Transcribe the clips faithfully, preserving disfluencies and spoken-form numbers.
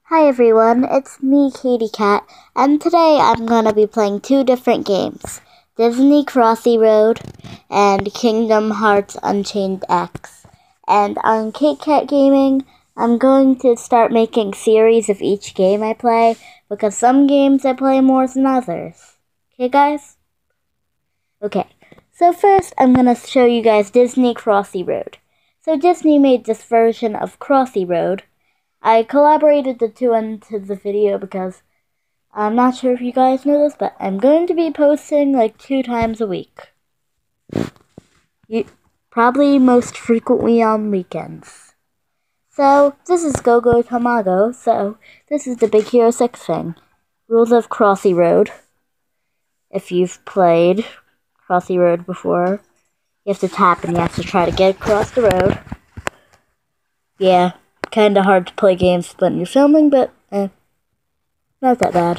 Hi everyone, it's me, Katie Cat, and today I'm gonna be playing two different games, Disney Crossy Road and Kingdom Hearts Unchained X. And on Kate Cat Gaming, I'm going to start making series of each game I play, because some games I play more than others. Okay guys? Okay, so first I'm gonna show you guys Disney Crossy Road. So Disney made this version of Crossy Road. I collaborated the two into the video because I'm not sure if you guys know this, but I'm going to be posting like two times a week. You, probably most frequently on weekends. So, this is Go-Go Tamago, so this is the Big Hero six thing. Rules of Crossy Road. If you've played Crossy Road before, you have to tap and you have to try to get across the road. Yeah. Kinda hard to play games when you're filming, but eh, not that bad.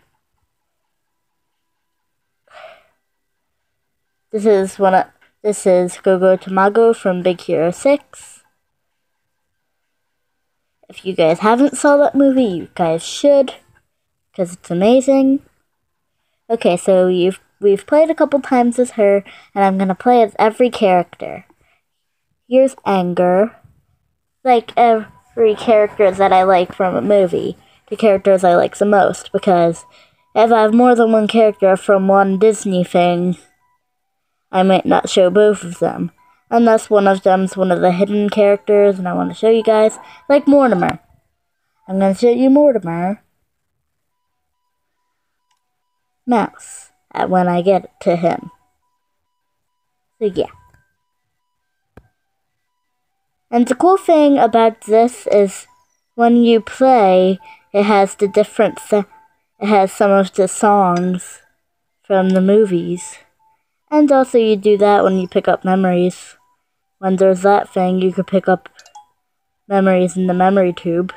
This is one of, this is Go-Go Tamago from Big Hero six. If you guys haven't saw that movie, you guys should, because it's amazing. Okay, so you've we've played a couple times as her, and I'm gonna play as every character. Here's Anger, like every character that I like from a movie. The characters I like the most, because if I have more than one character from one Disney thing, I might not show both of them. Unless one of them's one of the hidden characters and I want to show you guys, like Mortimer. I'm going to show you Mortimer Mouse when I get to him. So yeah. And the cool thing about this is when you play, it has the different, it has some of the songs from the movies. And also you do that when you pick up memories. When there's that thing, you could pick up memories in the memory tube.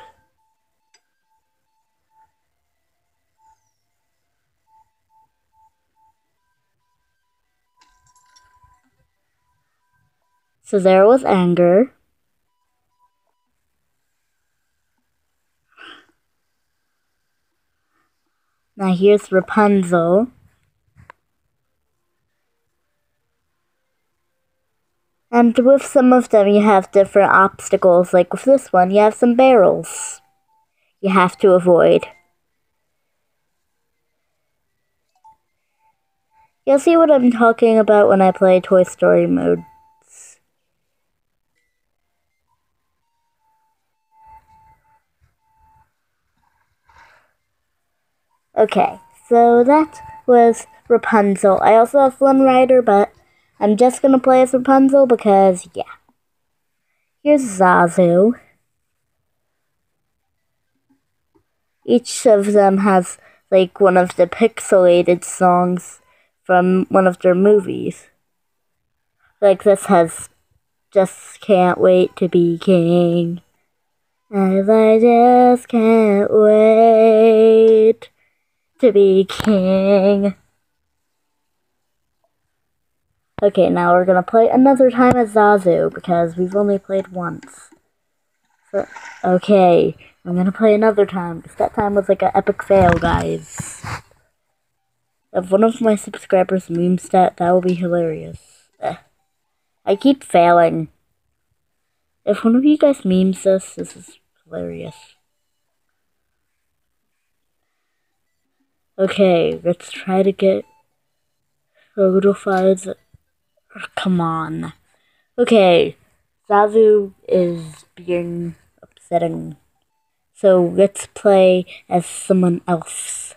So there was Anger. Now here's Rapunzel. And with some of them you have different obstacles, like with this one you have some barrels you have to avoid. You'll see what I'm talking about when I play Toy Story modes. Okay, so that was Rapunzel. I also have Flynn Rider, but I'm just gonna play as Rapunzel because, yeah. Here's Zazu. Each of them has, like, one of the pixelated songs from one of their movies. Like, this has Just Can't Wait to Be King. And I just can't wait to be king. Okay, now we're gonna play another time as Zazu, because we've only played once. So, okay, I'm gonna play another time, because that time was like an epic fail, guys. If one of my subscribers memes that, that will be hilarious. Eh. I keep failing. If one of you guys memes this, this is hilarious. Okay, let's try to get solidified. Come on. Okay, Zazu is being upsetting. So let's play as someone else.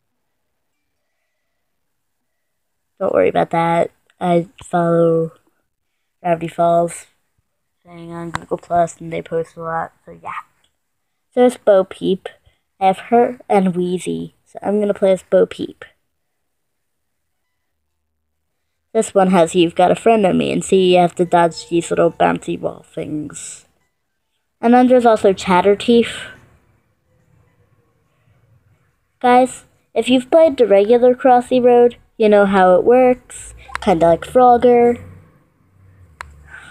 Don't worry about that. I follow Gravity Falls thing on Google Plus, and they post a lot, so yeah. So there's Bo Peep. I have her and Wheezy, so I'm gonna play as Bo Peep. This one has You've Got a Friend in Me, and see you have to dodge these little bouncy ball things. And then there's also Chatterteeth. Guys, if you've played the regular Crossy Road, you know how it works, kinda like Frogger.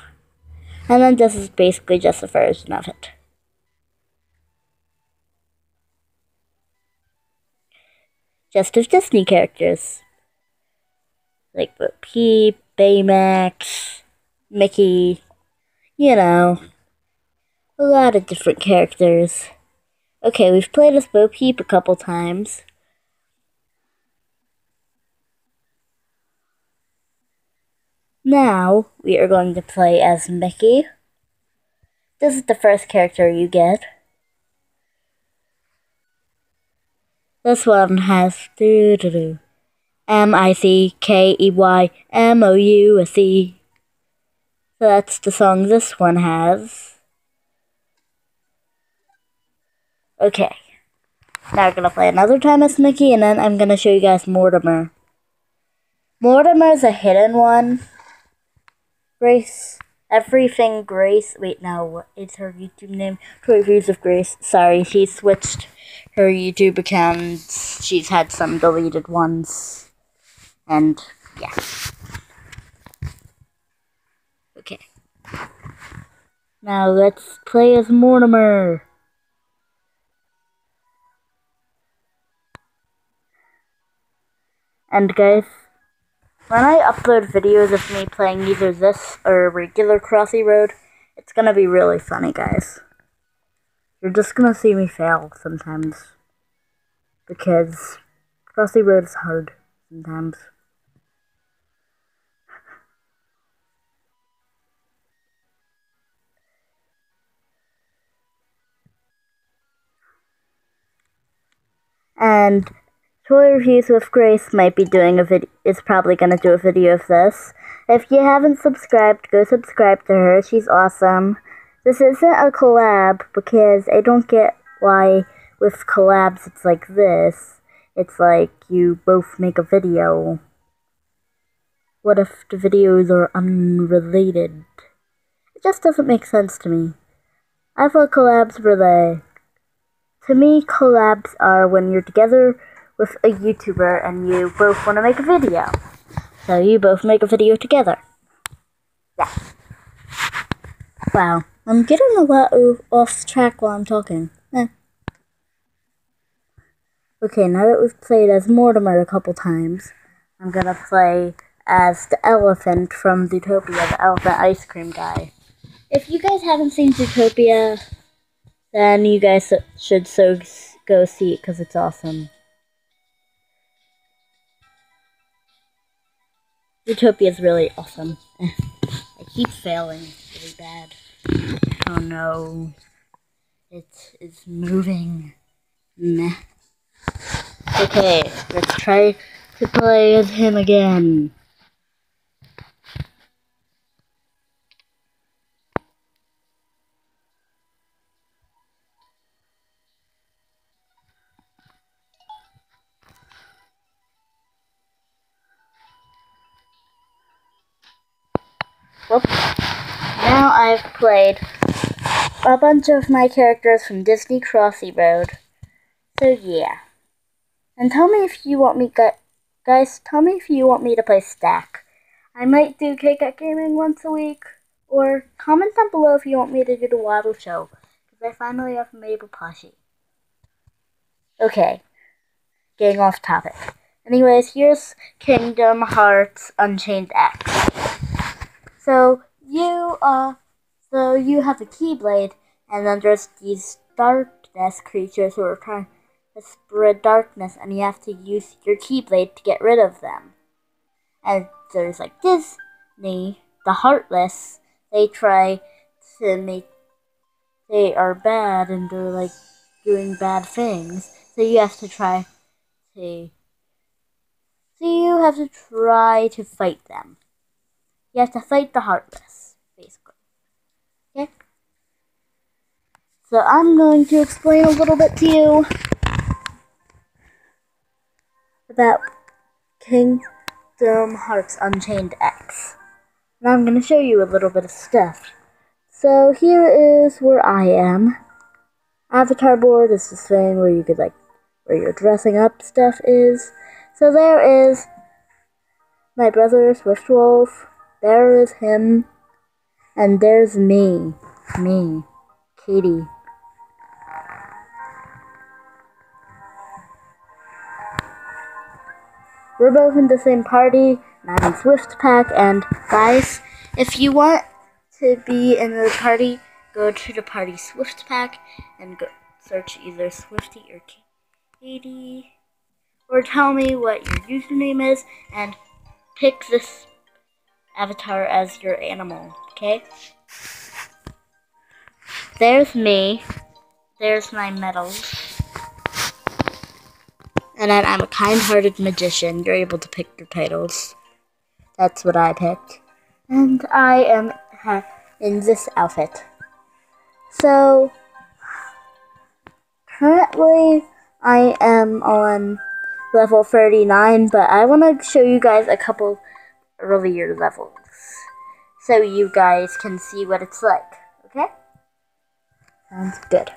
And then this is basically just a version of it. just of Disney characters. Like Bo Peep, Baymax, Mickey, you know, a lot of different characters. Okay, we've played as Bo Peep a couple times. Now, we are going to play as Mickey. This is the first character you get. This one has doo doo doo. M I C K E Y M O U S E. So that's the song this one has. Okay. Now we're gonna play another time as Mickey, and then I'm gonna show you guys Mortimer. Mortimer's a hidden one. Grace. Everything Grace. Wait, no, what is her YouTube name? Toy Reviews of Grace. Sorry, she switched her YouTube accounts. She's had some deleted ones. And, yeah. Okay. Now let's play as Mortimer. And guys, when I upload videos of me playing either this or regular Crossy Road, it's gonna be really funny, guys. You're just gonna see me fail sometimes. Because Crossy Road is hard sometimes. And Toy Reviews with Grace might be doing a video, is probably gonna do a video of this. If you haven't subscribed, go subscribe to her. She's awesome. This isn't a collab because I don't get why with collabs it's like this. It's like you both make a video. What if the videos are unrelated? It just doesn't make sense to me. I thought collabs were like... To me, collabs are when you're together with a YouTuber and you both want to make a video. So you both make a video together. Yeah. Wow, I'm getting a lot off track while I'm talking. Eh. Okay, now that we've played as Mortimer a couple times, I'm gonna play as the elephant from Zootopia, the elephant ice cream guy. If you guys haven't seen Zootopia, then you guys should so go see it because it's awesome. Zootopia is really awesome. I keep failing really bad. Oh no. It is moving. Meh. Okay, let's try to play as him again. Well, now I've played a bunch of my characters from Disney Crossy Road. So yeah. And tell me if you want me, guys, tell me if you want me to play Stack. I might do K-Cat Gaming once a week. Or comment down below if you want me to do the Waddle Show. Because I finally have Mabel plushie. Okay. Getting off topic. Anyways, here's Kingdom Hearts Unchained X. So you uh so you have a Keyblade, and then there's these darkness creatures who are trying to spread darkness, and you have to use your Keyblade to get rid of them. And there's like Disney, the Heartless, they try to make they are bad and they're like doing bad things. So you have to try to so you have to try to fight them. You have to fight the Heartless, basically. Okay? So I'm going to explain a little bit to you about Kingdom Hearts Unchained X. Now I'm going to show you a little bit of stuff. So here is where I am. Avatar board is this thing where you could like, where your dressing up stuff is. So there is my brother, Swiftwolf. There is him. And there's me. Me. Katie. we're both in the same party, and I'm in Swift Pack, and guys, if you want to be in the party, go to the party Swift Pack, and go search either Swifty or Katie, or tell me what your username is, and pick this avatar as your animal, okay? There's me. There's my medals. And then I'm a kind-hearted magician. You're able to pick your titles. That's what I picked. And I am in this outfit. So, currently I am on level thirty-nine, but I want to show you guys a couple earlier levels. So you guys can see what it's like, okay? Sounds good.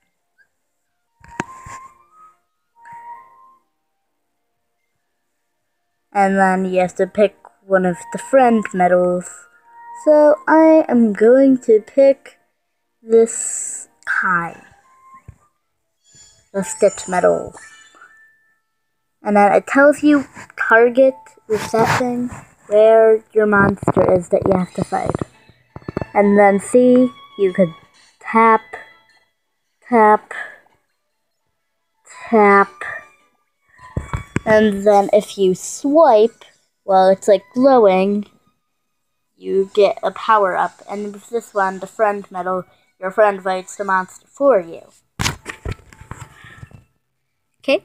And then you have to pick one of the friend medals. So I am going to pick this Kai, the Stitch medal. And then it tells you target with that thing where your monster is that you have to fight. And then see, you could tap, tap, tap. And then if you swipe, well, it's like glowing, you get a power up. And with this one, the friend medal, your friend fights the monster for you. Okay?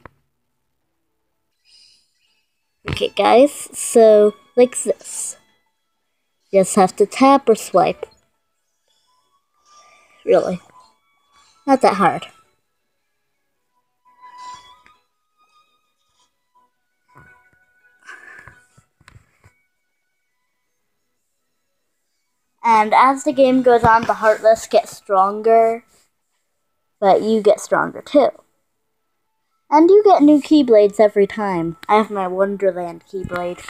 Okay, guys, so like this. You just have to tap or swipe. Really. Not that hard. And as the game goes on, the Heartless get stronger, but you get stronger too. And you get new Keyblades every time. I have my Wonderland Keyblade.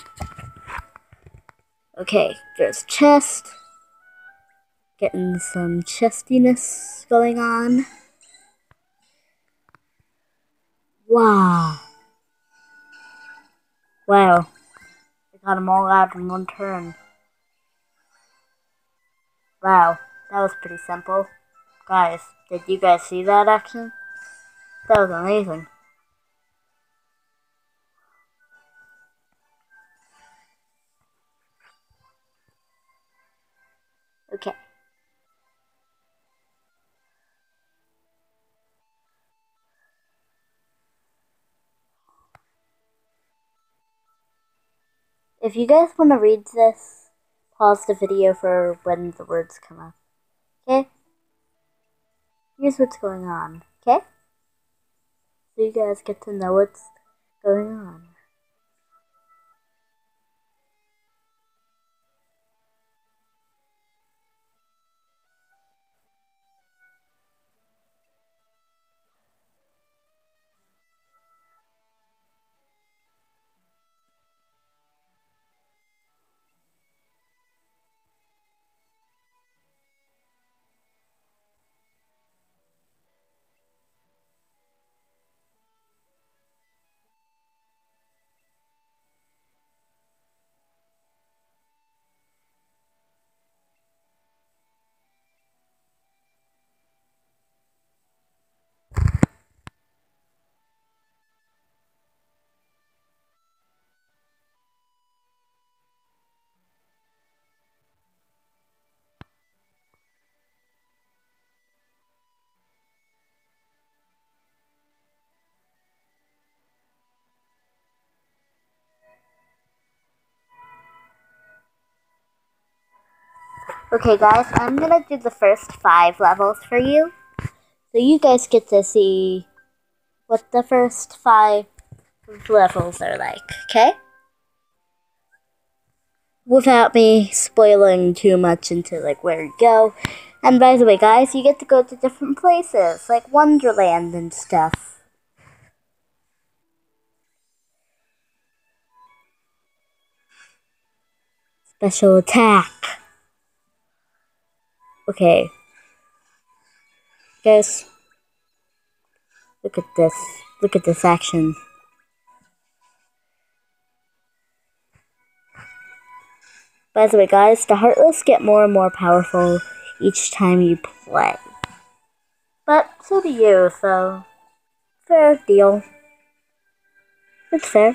Okay, there's chest. Getting some chestiness going on. Wow. Wow. I got them all out in one turn. Wow, that was pretty simple. Guys, did you guys see that action? That was amazing. Okay. If you guys want to read this, pause the video for when the words come up. Okay? Here's what's going on. Okay? So you guys get to know what's going on. Okay guys, I'm gonna do the first five levels for you. So you guys get to see what the first five levels are like, okay? Without me spoiling too much into like where you go. And by the way guys, you get to go to different places, like Wonderland and stuff. Special attack. Okay. Guys, look at this. Look at this action. By the way, guys, the Heartless get more and more powerful each time you play. But so do you, so fair deal. It's fair.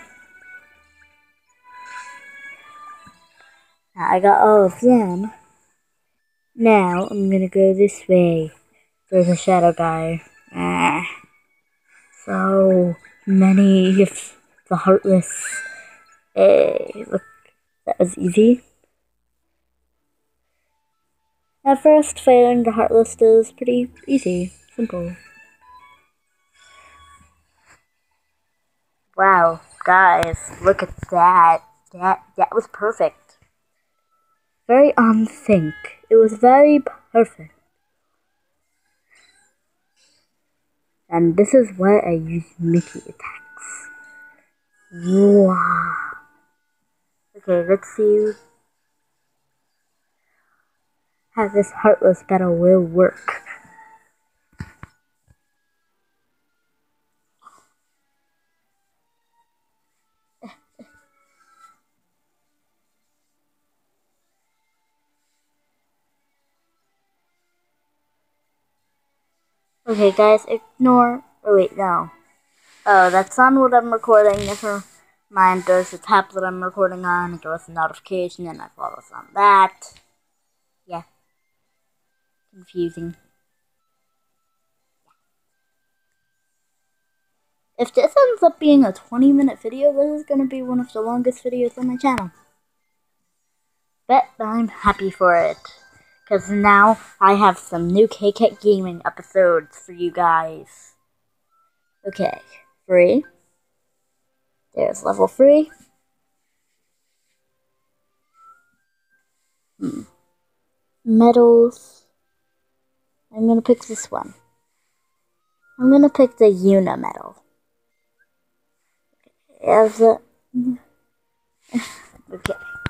Now I got all of them. Now I'm gonna go this way. There's a shadow guy. Ah. So many of the Heartless. Hey, look, that was easy. At first, fighting the Heartless is pretty easy, simple. Wow, guys, look at that. That that was perfect. Very on sync. It was very perfect. And this is why I use Mickey attacks. Wow. Okay, let's see how this Heartless battle will work. Okay, guys, ignore. Oh, wait, no. Oh, that's not what I'm recording. Never mind. There's a tablet I'm recording on. There was a notification, and I focus on that. Yeah. Confusing. If this ends up being a twenty minute video, this is going to be one of the longest videos on my channel. But I'm happy for it. Because now I have some new K-Cat Gaming episodes for you guys. Okay, three. There's level three. Hmm. Medals. I'm gonna pick this one. I'm gonna pick the Una medal. As a... okay.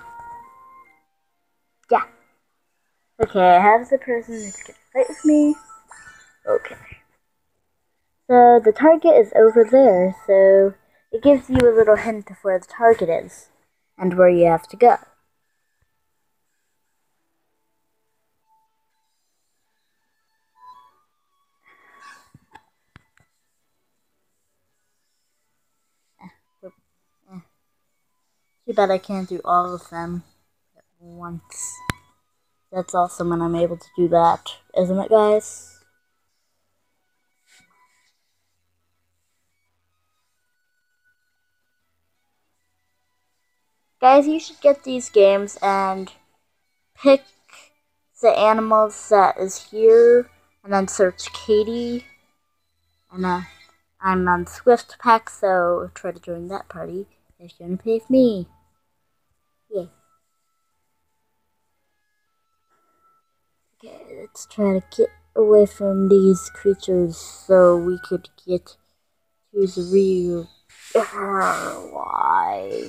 Yeah. Okay, I have the person that's gonna fight with me. Okay. So the target is over there, so it gives you a little hint of where the target is and where you have to go. Too bad I can't do all of them at once. That's awesome when I'm able to do that, isn't it, guys? Guys, you should get these games and pick the animals that is here, and then search Katie. And uh, I'm on Swift Pack, so try to join that party if you're gonna play with me. Yeah. Okay, let's try to get away from these creatures so we could get to the real. Why?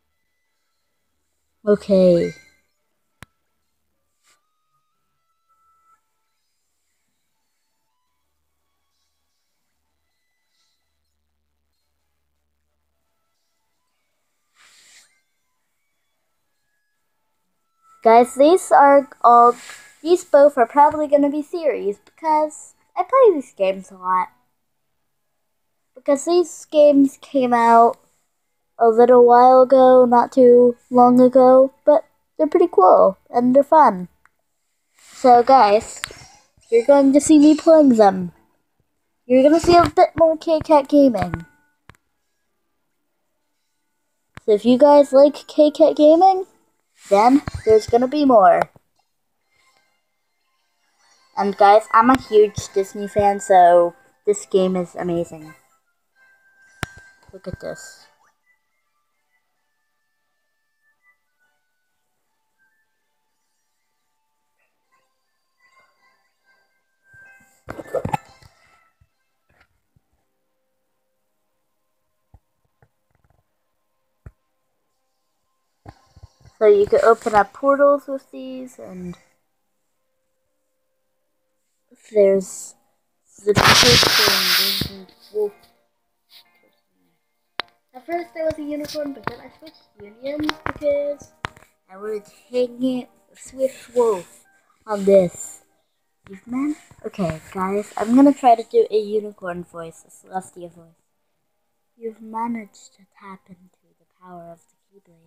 Okay. Guys, these are all, these both are probably going to be series because I play these games a lot. Because these games came out a little while ago, not too long ago, but they're pretty cool and they're fun. So guys, you're going to see me playing them. You're going to see a bit more K-Cat Gaming. So if you guys like K-Cat Gaming, then there's gonna be more. And guys, I'm a huge Disney fan, so this game is amazing. Look at this. So you can open up portals with these, and there's the person. Wolf. At first there was a unicorn, but then I switched unions because I want to hang it Swift Wolf on this. Man? Okay, guys, I'm gonna try to do a unicorn voice, a Celestia voice. You've managed to tap into the power of the Keyblade.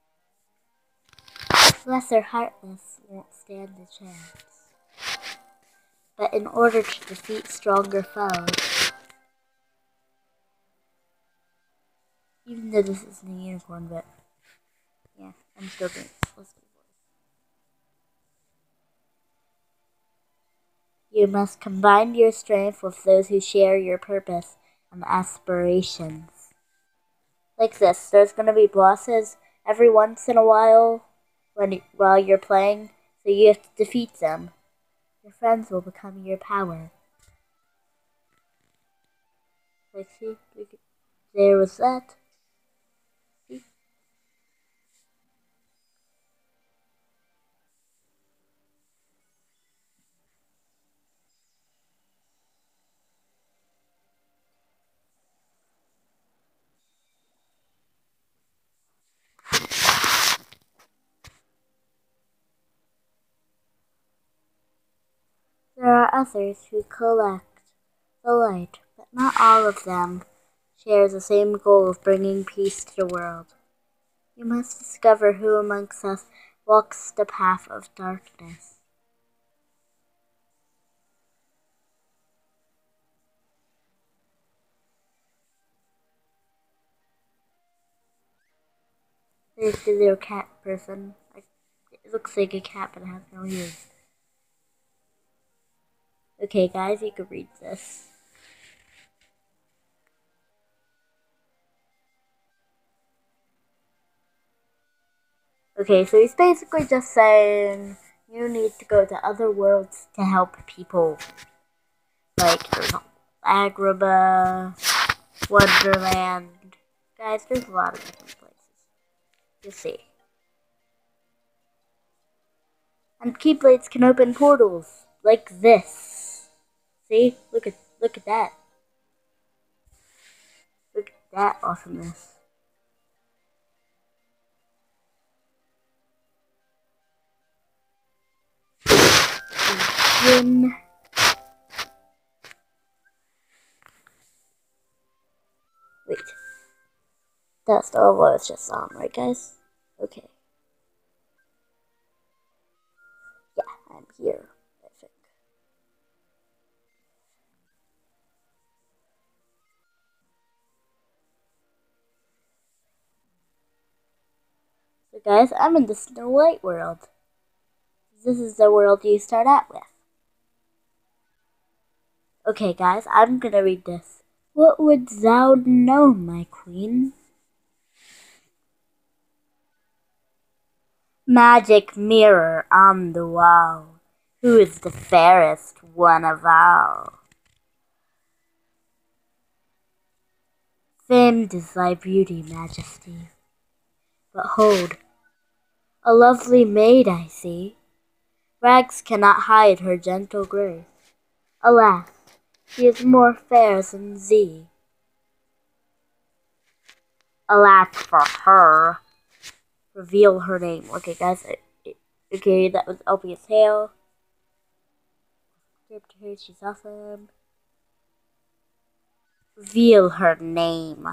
Lesser Heartless won't stand a chance. But in order to defeat stronger foes, even though this isn't a unicorn, but yeah, I'm still doing Celestia voice. You must combine your strength with those who share your purpose and aspirations. Like this, there's gonna be bosses every once in a while when while you're playing, so you have to defeat them. Your friends will become your power. Like, see, there was that. See? There are others who collect the light, but not all of them share the same goal of bringing peace to the world. You must discover who amongst us walks the path of darkness. There's the little cat person. It looks like a cat, but it has no ears. Okay, guys, you can read this. Okay, so he's basically just saying you need to go to other worlds to help people. Like, there's Agrabah, Wonderland. Guys, there's a lot of different places. You see. And Keyblades can open portals, like this. See? Look at look at that. Look at that awesomeness. Begin. Wait. That's the level I was just on, right, guys? Okay. Yeah, I'm here, I think. So, guys, I'm in the Snow White world. This is the world you start out with. Okay, guys, I'm gonna read this. What wouldst thou know, my queen? Magic mirror on the wall, who is the fairest one of all? Famed is thy beauty, majesty. But hold, a lovely maid I see. Rags cannot hide her gentle grace. Alas, she is more fair than thee. Alas for her. Reveal her name. Okay, guys. Okay, that was Elpia's Tale. Her, she's awesome. Reveal her name.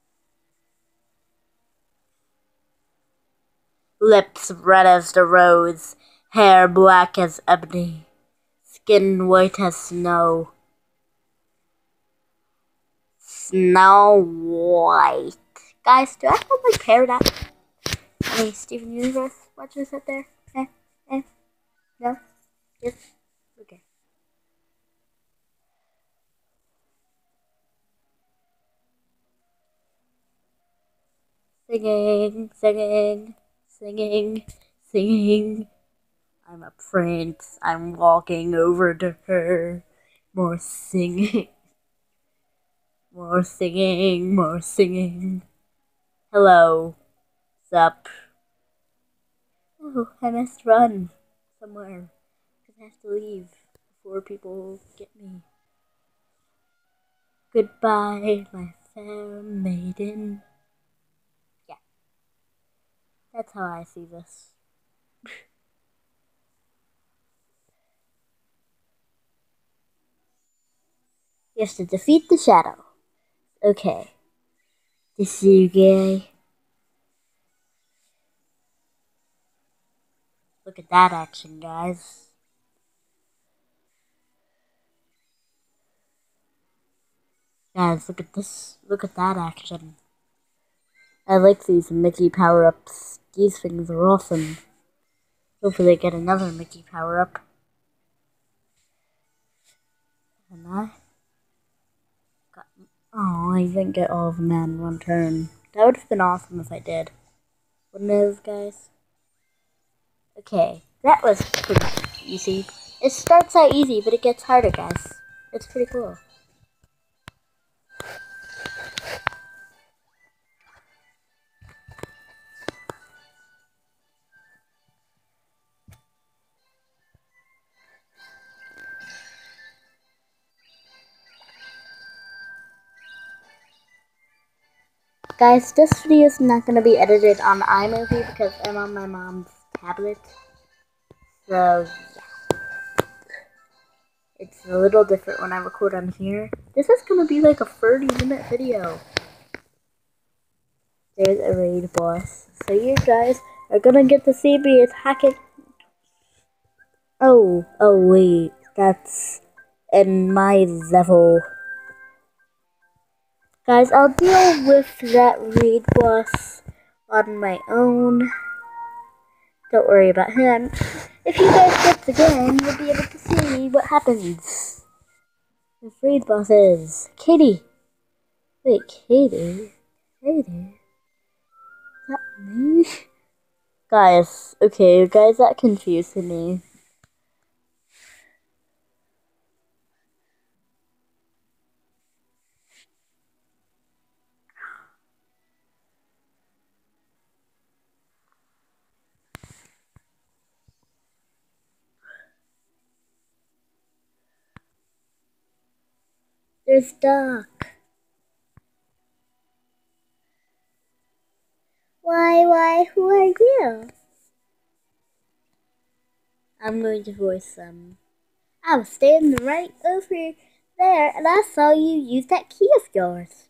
Lips red as the rose, hair black as ebony, skin white as snow. Snow White. Guys, do I have my parrot out? Any Steven Universe watchers out there? Eh? Eh? No? Yes? Okay. Singing, singing, singing, singing. I'm a prince. I'm walking over to her. More singing. More singing, more singing. Hello. Sup? Oh, I must run somewhere. Because I have to leave before people get me. Goodbye, my fair maiden. Yeah. That's how I see this. You have to defeat the shadow. Okay. This is guy. Look at that action, guys. Guys, look at this. Look at that action. I like these Mickey power-ups. These things are awesome. Hopefully I get another Mickey power-up. And I got... Oh, I didn't get all of them in one turn. That would have been awesome if I did. Wouldn't it have, guys? Okay, that was pretty easy. It starts out easy, but it gets harder, guys. It's pretty cool. Guys, this video is not going to be edited on iMovie because I'm on my mom's tablet. So, yeah. It's a little different when I record on here. This is going to be like a thirty minute video. There's a raid boss. So you guys are going to get to see me attacking... Oh, oh wait. That's in my level. Guys, I'll deal with that raid boss on my own. Don't worry about him. If you guys get the game, you'll be able to see what happens. The raid boss is Katie. Wait, Katie? Katie? Is that me? Guys, okay, guys, that confused me. There's Doc. Why, why, who are you? I'm going to voice them. I was standing right over there and I saw you use that key of yours.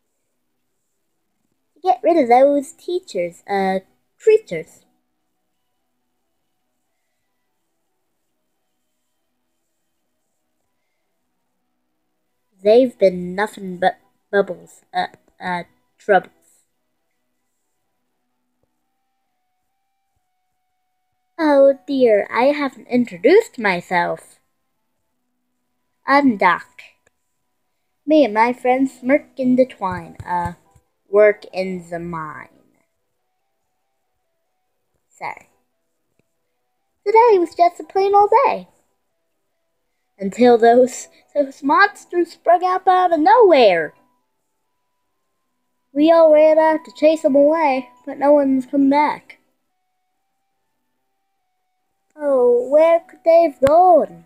To get rid of those teachers, uh, creatures. They've been nothing but bubbles, uh, uh, troubles. Oh dear, I haven't introduced myself. I'm Doc. Me and my friends smirk in the twine, uh, work in the mine. Sorry. Today was just a plain old day. Until those, those monsters sprung up out of nowhere. We all ran out to chase them away, but no one's come back. Oh, where could they have gone?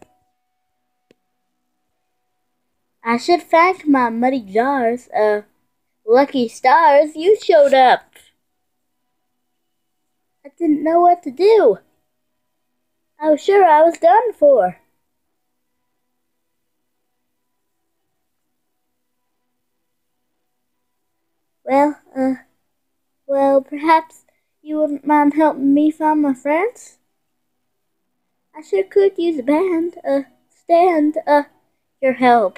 I should thank my muddy jars. Uh, lucky stars, you showed up. I didn't know what to do. I was sure I was done for. Well, uh, well, perhaps you wouldn't mind helping me find my friends? I sure could use a band, uh, stand, uh, your help.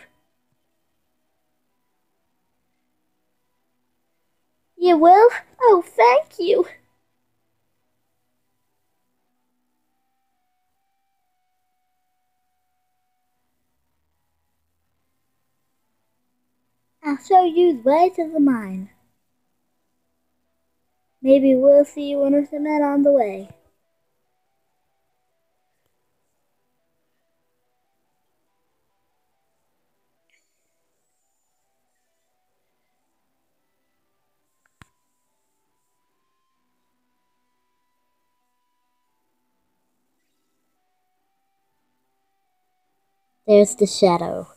You will? Oh, thank you. I'll show you the way to the mine. Maybe we'll see one of the men on the way. There's the shadow.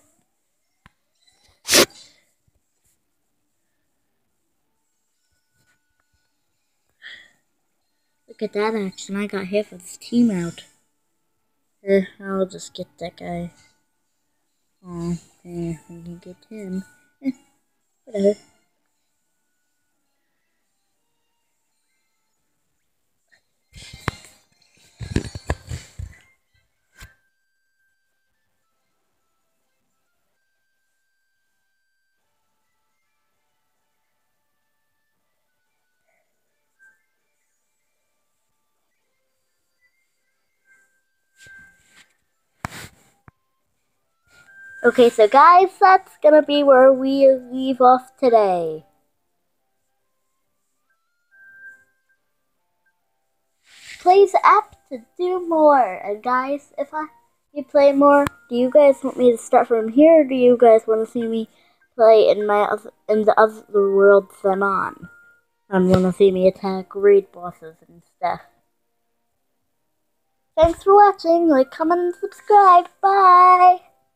Look at that action. I got half of his team out. Eh, I'll just get that guy. Oh, okay, I can get him. Eh, whatever. Okay, so guys, that's gonna be where we leave off today. Plays app to do more. And guys, if I you play more, do you guys want me to start from here, or do you guys want to see me play in my other, in the other worlds I'm on? And want to see me attack raid bosses and stuff? Thanks for watching. Like, comment, and subscribe. Bye.